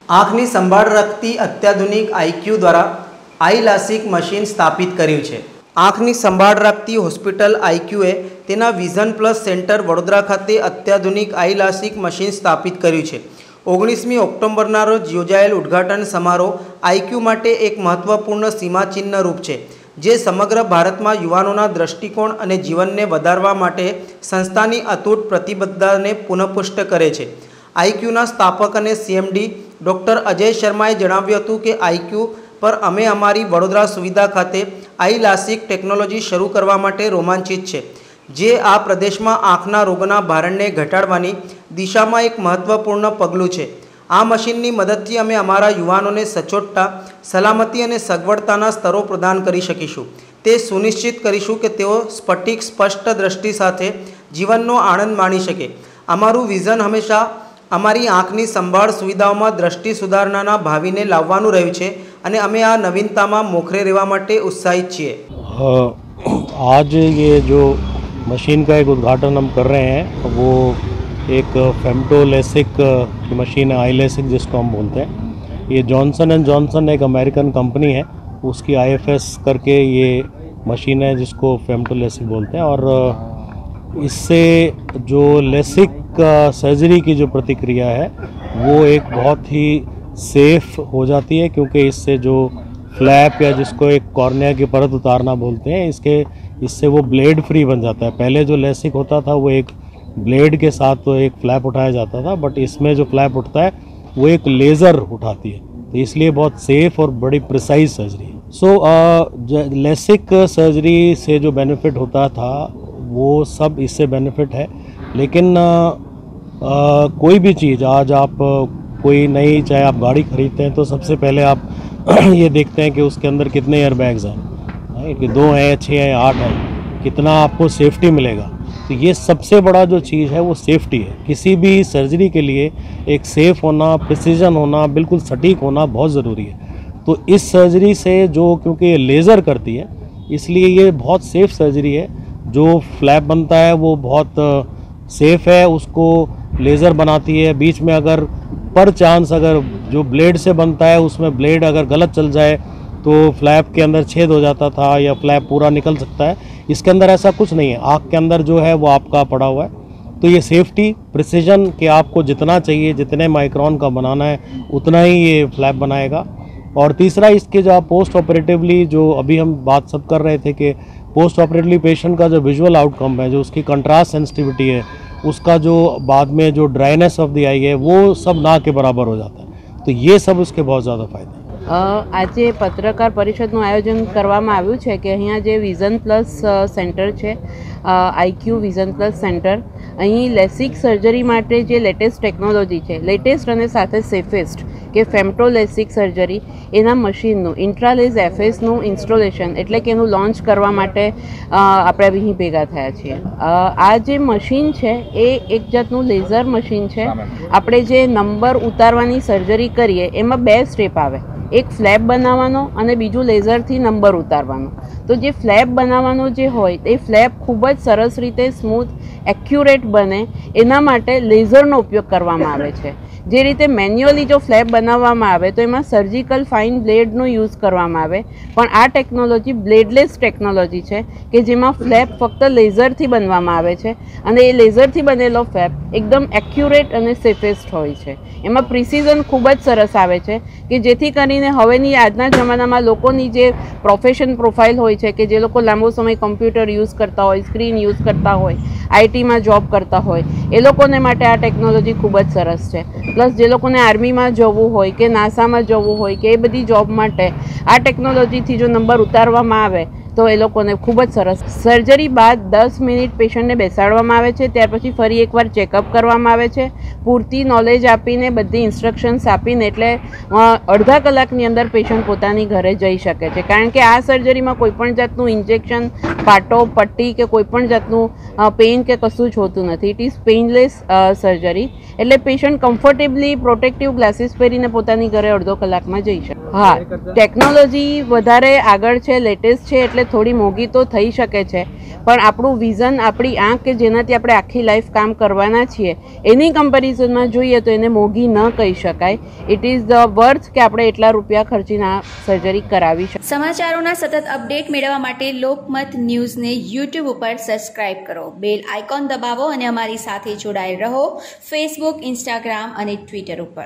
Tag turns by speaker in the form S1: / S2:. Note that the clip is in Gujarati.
S1: આંખની સંભાળ રાખતી અત્યાધુનિક આઈક્યુ દ્વારા આઈ લાસિક મશીન સ્થાપિત કર્યું છે। આંખની સંભાળ રાખતી હોસ્પિટલ આઈક્યુએ તેના વિઝન પ્લસ સેન્ટર વડોદરા ખાતે અત્યાધુનિક આઈ લાસિક મશીન સ્થાપિત કર્યું છે। 19મી ઓક્ટોબરના રોજ યોજાયેલ ઉદ્ઘાટન સમારોહ આઈક્યુ માટે એક મહત્વપૂર્ણ સીમાચિહ્ન રૂપ છે, જે સમગ્ર ભારતમાં યુવાનોના દૃષ્ટિકોણ અને જીવનને વધારવા માટે સંસ્થાની અતૂટ પ્રતિબદ્ધતાને પુનઃપુષ્ટ કરે છે। આઈક્યુના સ્થાપક અને સીએમડી ડૉક્ટર અજય શર્માએ જણાવ્યું હતું કે આઈક્યુ પર અમે અમારી વડોદરા સુવિધા ખાતે આઈ લાસિક ટેકનોલોજી શરૂ કરવા માટે રોમાંચિત છે, જે આ પ્રદેશમાં આંખના રોગના ભારણને ઘટાડવાની દિશામાં એક મહત્વપૂર્ણ પગલું છે। આ મશીનની મદદથી અમે અમારા યુવાનોને સચોટતા, સલામતી અને સગવડતાના સ્તરો પ્રદાન કરી શકીશું। તે સુનિશ્ચિત કરીશું કે તેઓ સ્ફટિક સ્પષ્ટ દ્રષ્ટિ સાથે જીવનનો આનંદ માણી શકે। અમારું વિઝન હંમેશા અમારી આંખની સંભાળ સુવિધાઓમાં દ્રષ્ટિ સુધારણાના ભાવિને લાવવાનું રહ્યું છે અને અમે આ નવીનતામાં મોખરે રહેવા માટે ઉત્સાહિત છીએ।
S2: आज ये जो मशीन का एक उद्घाटन हम कर रहे हैं वो एक फेम्टोलेसिक की मशीन है, आई लेसिक जिसको हम बोलते हैं। ये जॉनसन एंड जॉनसन एक अमेरिकन कंपनी है, उसकी IFS करके ये मशीन है जिसको फेम्टोलेसिक बोलते हैं। और इससे जो लेसिक सर्जरी की जो प्रतिक्रिया है वो एक बहुत ही सेफ हो जाती है, क्योंकि इससे जो फ्लैप या जिसको एक कॉर्निया की परत उतारना बोलते हैं, इससे वो ब्लेड फ्री बन जाता है। पहले जो लेसिक होता था वो एक ब्लेड के साथ तो एक फ्लैप उठाया जाता था, बट इसमें जो फ्लैप उठता है वो एक लेज़र उठाती है, तो इसलिए बहुत सेफ और बड़ी प्रिसाइज सर्जरी है। सो लेसिक सर्जरी से जो बेनिफिट होता था वो सब इससे बेनिफिट है। लेकिन कोई भी चीज़ आज आप कोई नई, चाहे आप गाड़ी खरीदते हैं तो सबसे पहले आप ये देखते हैं कि उसके अंदर कितने एयर बैग्स हैं, कि 2 हैं, 6 हैं, 8 हैं, कितना आपको सेफ्टी मिलेगा। तो ये सबसे बड़ा जो चीज़ है वो सेफ्टी है। किसी भी सर्जरी के लिए एक सेफ़ होना, प्रिसीजन होना, बिल्कुल सटीक होना बहुत ज़रूरी है। तो इस सर्जरी से जो, क्योंकि ये लेज़र करती है इसलिए ये बहुत सेफ़ सर्जरी है। जो फ्लैप बनता है वो बहुत सेफ़ है, उसको लेज़र बनाती है। बीच में अगर पर चांस अगर जो ब्लेड से बनता है उसमें ब्लेड अगर गलत चल जाए तो फ्लैप के अंदर छेद हो जाता था या फ्लैप पूरा निकल सकता है। इसके अंदर ऐसा कुछ नहीं है, आँख के अंदर जो है वो आपका पड़ा हुआ है। तो ये सेफ्टी, प्रिसीजन कि आपको जितना चाहिए, जितने माइक्रोन का बनाना है उतना ही ये फ्लैप बनाएगा। और तीसरा, इसके जो पोस्ट ऑपरेटिवली जो अभी हम बात सब कर रहे थे कि पोस्ट ऑपरेटिवली पेशेंट का जो विजुअल आउटकम है, जो उसकी कंट्रास्ट सेंसिटिविटी है, उसका जो बाद में जो ड्राइनेस ऑफ द आई है वो सब ना के बराबर हो जाता है। तो ये सब उसके बहुत ज़्यादा फ़ायदे हैं।
S3: આજે પત્રકાર પરિષદનું આયોજન કરવામાં આવ્યું છે કે અહીંયા જે વિઝન પ્લસ સેન્ટર છે, આઈક્યુ વિઝન પ્લસ સેન્ટર, અહીં લેસિક સર્જરી માટે જે લેટેસ્ટ ટેકનોલોજી છે, લેટેસ્ટ અને સાથે સેફેસ્ટ કે ફેમ્ટોલેસિક સર્જરી, એના મશીનનું ઇન્ટ્રાલેઝ એફએસનું ઇન્સ્ટોલેશન એટલે કે એનું લોન્ચ કરવા માટે આપણે અહીં ભેગા થયા છીએ। આ જે મશીન છે એ એક જાતનું લેઝર મશીન છે। આપણે જે નંબર ઉતારવાની સર્જરી કરીએ એમાં 2 સ્ટેપ આવે, એક ફ્લેપ બનાવવાનો અને બીજું લેઝરથી નંબર ઉતારવાનો। તો જે ફ્લેપ બનાવવાનો જે હોય એ ફ્લેપ ખૂબ જ સરસ રીતે સ્મૂથ, એક્યુરેટ બને એના માટે લેઝરનો ઉપયોગ કરવામાં આવે છે। જે રીતે મેન્યુઅલી જો ફ્લેપ બનાવવામાં આવે તો એમાં સર્જિકલ ફાઇન બ્લેડનો યુઝ કરવામાં આવે, પણ આ ટેકનોલોજી બ્લેડલેસ ટેકનોલોજી છે કે જેમાં ફ્લેપ ફક્ત લેઝરથી બનવામાં આવે છે અને એ લેઝરથી બનેલો ફ્લેપ એકદમ એક્યુરેટ અને સેફેસ્ટ હોય છે। એમાં પ્રિસિઝન ખૂબ જ સરસ આવે છે કે જેથી કરીને હવેની આજના જમાનામાં લોકોની જે પ્રોફેશન પ્રોફાઇલ હોય છે કે જે લોકો લાંબો સમય કમ્પ્યુટર યુઝ કરતા હોય, સ્ક્રીન યુઝ કરતા હોય, આઈટીમાં જોબ કરતા હોય, એ લોકોને માટે આ ટેકનોલોજી ખૂબ જ સરસ છે। પ્લસ જે લોકોને આર્મીમાં જવું હોય કે નાસામાં જવું હોય કે એ બધી જોબ માટે આ ટેકનોલોજીથી જો નંબર ઉતારવામાં આવે તો એ લોકોને ખૂબ જ સરસ। સર્જરી બાદ 10 મિનિટ પેશન્ટને બેસાડવામાં આવે છે, ત્યાર પછી ફરી એકવાર ચેકઅપ કરવામાં આવે છે, પૂરતી નોલેજ આપીને બધી ઇન્સ્ટ્રક્શન્સ આપીને, એટલે અડધા કલાકની અંદર પેશન્ટ પોતાની ઘરે જઈ શકે છે। કારણ કે આ સર્જરીમાં કોઈપણ જાતનું ઇન્જેક્શન, પાટો, પટ્ટી કે કોઈપણ જાતનું પેઇન કે કશું જ હોતું નથી। ઇટ ઇઝ પેઇનલેસ સર્જરી, એટલે પેશન્ટ કમ્ફર્ટેબલી પ્રોટેક્ટિવ ગ્લાસીસ પહેરીને પોતાની ઘરે અડધો કલાકમાં જઈ શકે। હા, ટેકનોલોજી વધારે આગળ છે, લેટેસ્ટ છે, એટલે થોડી મોંઘી તો થઈ શકે છે, પણ આપણું વિઝન, આપણી આંખ કે જેનાથી આપણે આખી લાઈફ કામ કરવાના છીએ, એની કમ્પેરિઝનમાં જોઈએ તો એને મોંઘી ન કહી શકાય. ઇટ ઇઝ ધ વર્થ કે આપણે એટલા રૂપિયા ખર્ચીને આ સર્જરી કરાવી શકીએ.
S4: સમાચારોના સતત અપડેટ મેળવવા માટે લોકમત ન્યૂઝને યુટ્યુબ ઉપર સબસ્ક્રાઇબ કરો, બેલ આઇકોન દબાવો અને અમારી સાથે જોડાયેલ રહો ફેસબુક, ઇન્સ્ટાગ્રામ અને ટ્વિટર ઉપર.